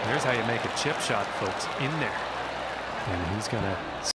There's how you make a chip shot, folks, in there. And he's going to